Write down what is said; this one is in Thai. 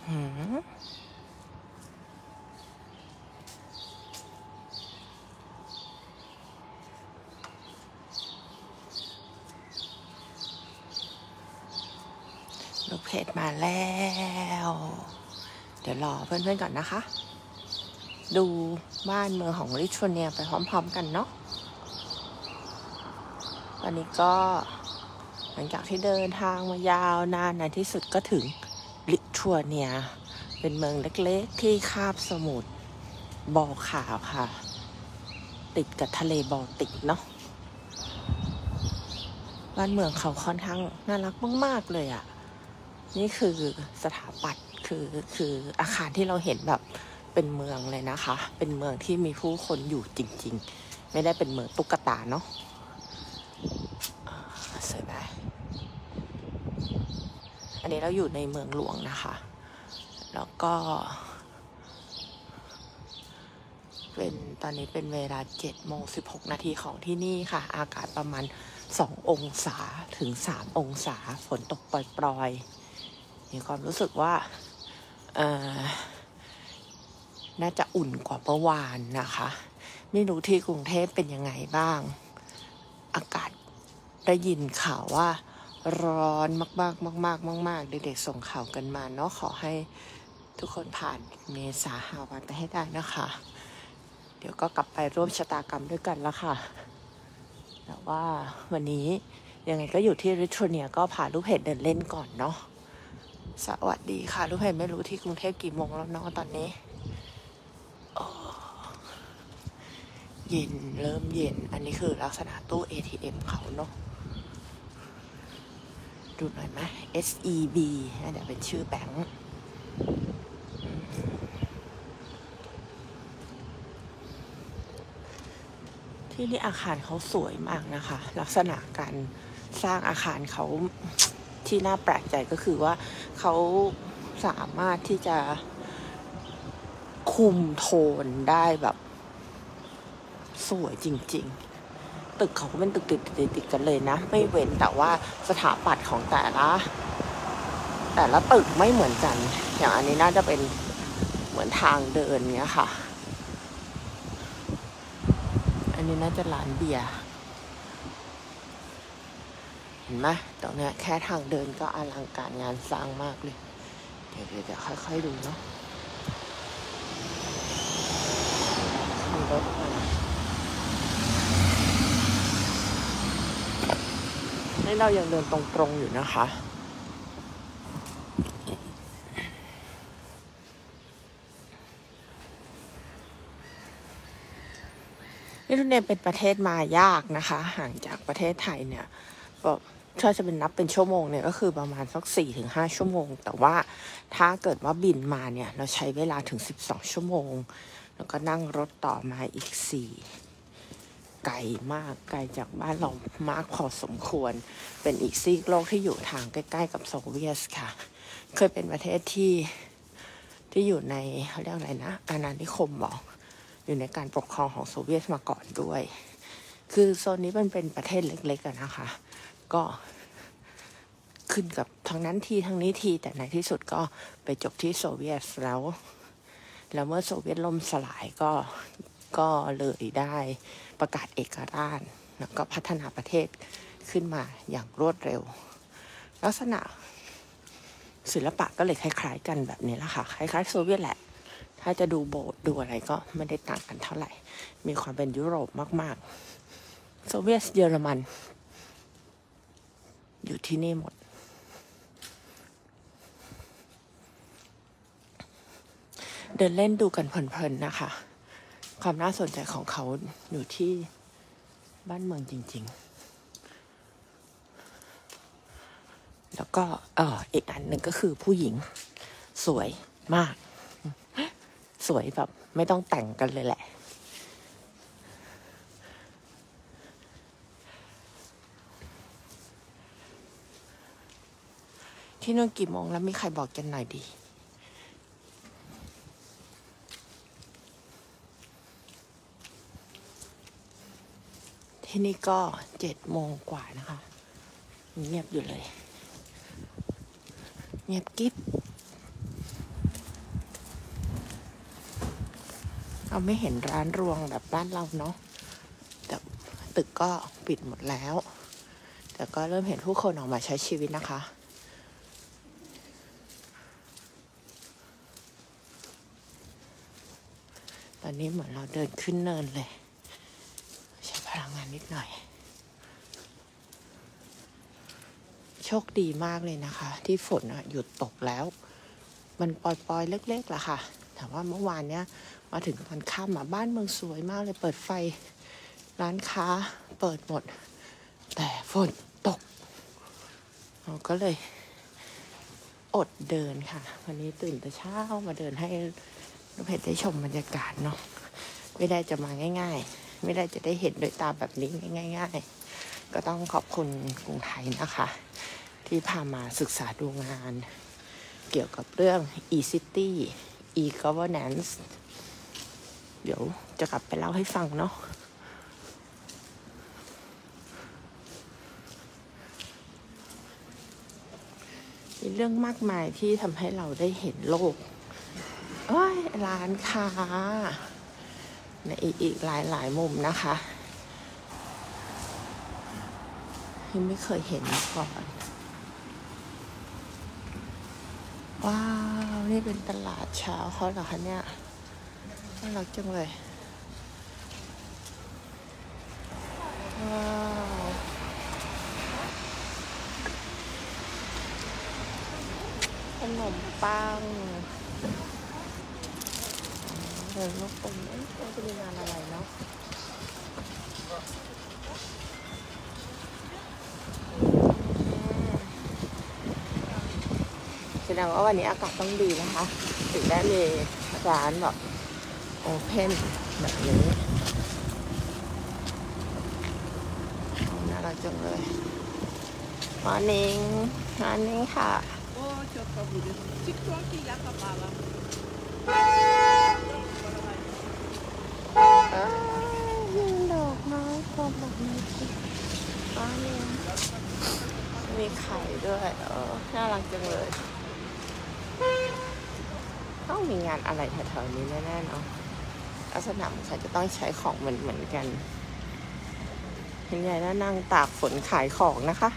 หืมลูกเพจมาแล้ว เดี๋ยวรอเพื่อนๆก่อนนะคะ ดูบ้านเมืองของลิทัวเนียไปพร้อมๆกันเนาะตอนนี้ก็หลังจากที่เดินทางมายาวนานในที่สุดก็ถึงลิทัวเนียเป็นเมืองเล็กๆที่คาบสมุทรบอลขาวค่ะ ติดกับทะเลบอลติกเนาะบ้านเมืองเขาค่อนข้างน่ารักมากๆเลยอ่ะนี่คือสถาปัตย์คืออาคารที่เราเห็นแบบเป็นเมืองเลยนะคะ เป็นเมืองที่มีผู้คนอยู่จริงๆไม่ได้เป็นเมืองตุ๊กตาเนาะสวยไหมอันนี้เราอยู่ในเมืองหลวงนะคะแล้วก็ตอนนี้เป็นเวลา7:16 นาทีของที่นี่ค่ะอากาศประมาณ2 องศาถึง3 องศาฝนตกปล่อยๆมีความรู้สึกว่าน่าจะอุ่นกว่าเมื่อวานนะคะไม่รู้ที่กรุงเทพเป็นยังไงบ้างอากาศได้ยินข่าวว่าร้อนมากๆมากๆเด็กๆส่งข่าวกันมาเนาะขอให้ทุกคนผ่านเมษาหาวันไปให้ได้นะคะเดี๋ยวก็กลับไปร่วมชะตากรรมด้วยกันแล้วค่ะแต่ว่าวันนี้ยังไงก็อยู่ที่ริทัวเนียก็พาลูกเพจเดินเล่นก่อนเนาะสวัสดีค่ะลูกเพจไม่รู้ที่กรุงเทพกี่โมงแล้วเนาะตอนนี้เย็นเริ่มเย็นอันนี้คือลักษณะตู้ ATM เขาเนาะดูหน่อยไหม SEB เดี๋ยวเป็นชื่อแบงค์ที่นี่อาคารเขาสวยมากนะคะลักษณะการสร้างอาคารเขาที่น่าแปลกใจก็คือว่าเขาสามารถที่จะคุมโทนได้แบบสวยจริงๆตึกเขาก็เป็นตึกติดกันเลยนะไม่เว้นแต่ว่าสถาปัตย์ของแต่ละตึกไม่เหมือนกันอย่างอันนี้น่าจะเป็นเหมือนทางเดินเงี้ยค่ะอันนี้น่าจะร้านเบียร์เห็นไหมตรงนี้แค่ทางเดินก็อลังการงานสร้างมากเลยเดี๋ยวค่อยๆดูเนาะมีรถมานี่เรายังเดินตรงๆอยู่นะคะนี่ทุเรียนเป็นประเทศมายากนะคะห่างจากประเทศไทยเนี่ยบอกถ้าจะเป็นนับเป็นชั่วโมงเนี่ยก็คือประมาณสัก4-5 ชั่วโมงแต่ว่าถ้าเกิดว่าบินมาเนี่ยเราใช้เวลาถึง12 ชั่วโมงแล้วก็นั่งรถต่อมาอีกไกลมากไกลจากบ้านเรามากพอสมควรเป็นอีกซีกโลกที่อยู่ทางใกล้ๆกับโซเวียตค่ะเคยเป็นประเทศที่อยู่ในเขาเรียกอะไรนะอาณานิคมบอกอยู่ในการปกครองของโซเวียตมาก่อนด้วยคือโซนนี้มันเป็นประเทศเล็กๆนะคะก็ขึ้นกับทางนั้นทีทางนี้ทีแต่ในที่สุดก็ไปจบที่โซเวียตแล้วเมื่อโซเวียตล่มสลายก็เลยได้ประกาศเอกราชแล้วก็พัฒนาประเทศขึ้นมาอย่างรวดเร็วลักษณะศิลปะก็เลยคล้ายๆกันแบบนี้แหละค่ะคล้ายๆโซเวียตแหละถ้าจะดูโบสถ์ดูอะไรก็ไม่ได้ต่างกันเท่าไหร่มีความเป็นยุโรปมากๆโซเวียตเยอรมันอยู่ที่นี่หมดเดินเล่นดูกันเพลินๆนะคะความน่าสนใจของเขาอยู่ที่บ้านเมืองจริงๆแล้วก็อีกอันหนึ่งก็คือผู้หญิงสวยมากสวยแบบไม่ต้องแต่งกันเลยแหละที่นู่นกี่โมงแล้วมีใครบอกกันหน่อยดีที่นี่ก็7 โมงกว่านะคะเงียบอยู่เลยเงียบกิ๊บเราไม่เห็นร้านรวงแบบบ้านเราเนาะแต่ตึกก็ปิดหมดแล้ว แต่ก็เริ่มเห็นผู้คนออกมาใช้ชีวิตนะคะตอนนี้เหมือนเราเดินขึ้นเนินเลยใช้พลังงานนิดหน่อยโชคดีมากเลยนะคะที่ฝนหยุดตกแล้วมันปล่อยๆเล็กๆล่ะค่ะแต่ว่าเมื่อวานเนี้ยมาถึงตอนค่ำบ้านเมืองสวยมากเลยเปิดไฟร้านค้าเปิดหมดแต่ฝนตกเราก็เลยอดเดินค่ะวันนี้ตื่นแต่เช้ามาเดินให้ลูกเพจได้ชมบรรยากาศเนาะไม่ได้จะมาง่ายๆไม่ได้จะได้เห็นด้วยตาแบบนี้ง่ายๆก็ต้องขอบคุณกรุงไทยนะคะที่พามาศึกษาดูงานเกี่ยวกับเรื่อง e-city e-governance เดี๋ยวจะกลับไปเล่าให้ฟังเนาะมีเรื่องมากมายที่ทำให้เราได้เห็นโลกร้านค้าในอีกหลายมุมนะคะที่ไม่เคยเห็นมาก่อนว้าวนี่เป็นตลาดเช้าเขาเหรอคะเนี่ยน่ารักจังเลยว้าวขนมปังเดินลูกอมจะมีงานอะไรเนาะแสดงว่าวันนี้อากาศต้องดีนะคะถึงได้มีร้านแบบโอเพนแบบนี้น่ารักจังเลยมอร์นิ่งค่ะยิงดอกไม้พร้อมดอกไม้มอร์นิ่งมีไข่ด้วยน่ารักจังเลยต้องมีงานอะไรแถวๆนี้แน่ๆเนาะลักษณะมันจะต้องใช้ของเหมือนกันเห็นไงนะนั่งตากฝนขายของนะคะ